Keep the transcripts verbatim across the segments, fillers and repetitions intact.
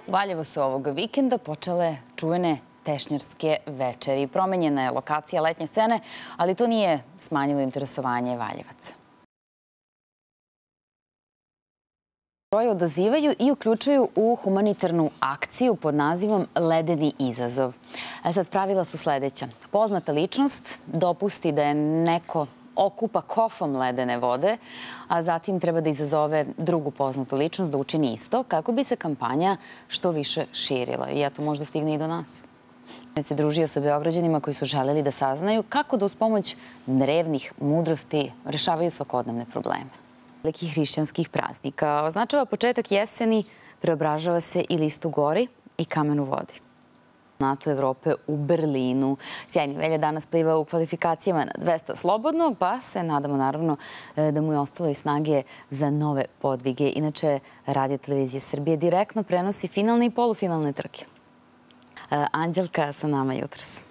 U Valjevu su ovog vikenda počele čuvene tešnjarske večeri. Promenjena je lokacija letnje scene, ali to nije smanjilo interesovanje Valjevaca. Broj odazivaju i uključuju u humanitarnu akciju pod nazivom Ledeni izazov. A sad pravila su sledeća. Poznata ličnost dopusti da je neko okupa kofom ledene vode, a zatim treba da izazove drugu poznatu ličnost da učini isto, kako bi se kampanja što više širila. I eto, možda stigne i do nas. Ja se družio sa Beograđanima koji su želeli da saznaju kako da uz pomoć drevnih mudrosti rešavaju svakodnevne probleme. Velikih hrišćanskih praznika označava početak jeseni, preobražava se i list u gori i kamen u vodi. NATO Evrope u Berlinu. Sjajni Velja danas pliva u kvalifikacijama na dvesta slobodno, pa se nadamo naravno da mu je ostalo i snage za nove podvige. Inače, Radio Televizija Srbije direktno prenosi finalne i polufinalne trke. Anđelka sa nama jutros.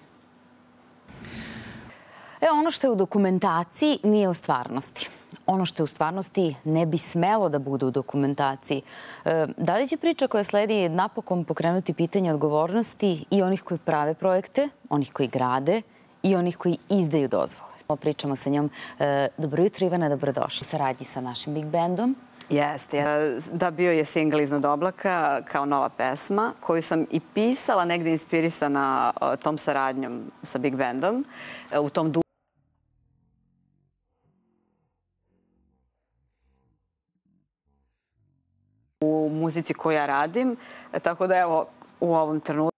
Evo, ono što je u dokumentaciji nije u stvarnosti. Ono što je u stvarnosti ne bi smelo da bude u dokumentaciji. Da li će priča koja sledi napokon pokrenuti pitanje odgovornosti i onih koji prave projekte, onih koji grade i onih koji izdaju dozvole? Pričamo sa njom. Dobro jutro, Ivana, dobrodošla. U saradnji sa našim Big Bandom. Jeste. Da, bio je singl Iznad oblaka kao nova pesma koju sam i pisala negde inspirisana tom saradnjom sa Big Bandom. U tom duhu u muzici koju ja radim. Tako da evo u ovom trenutku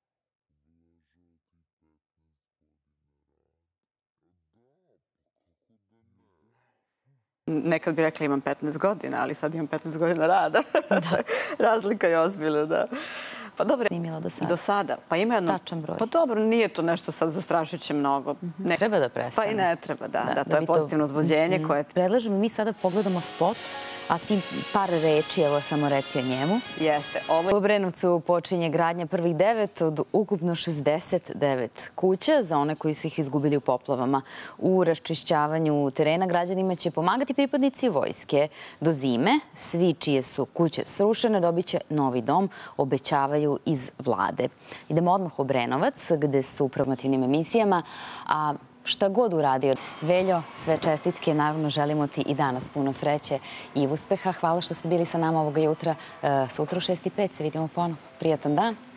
nekad bi rekla imam petnaest godina, ali sad imam petnaest godina rada. Razlika je ozbiljna, da. Pa dobro, snimila do sada? Do sada. Pa ima jedno... Tačan broj. Pa dobro, nije to nešto sad zastrašujuće mnogo. Treba da prestane. Pa i ne treba, da. Da, to je pozitivno uzbuđenje koje... Predlažem, mi sada pogledamo spot, a ti par reči, evo samo reci o njemu. Jeste. U Obrenovcu počinje gradnja prvih devet od ukupno šezdeset devet kuća za one koji su ih izgubili u poplavama. U raščišćavanju terena građanima će pomagati pripadnici vojske. Do zime svi čije su kuće srušene dobit će novi dom, obećavaju iz vlade. Idemo odmah u Obrenovac, gde su u promotivnim emisijama, a šta god uradio. Veljo, sve čestitke. Naravno, želimo ti i danas puno sreće i uspeha. Hvala što ste bili sa nama ovoga jutra. Sutra u šest i pet se vidimo ponovo. Prijatan dan.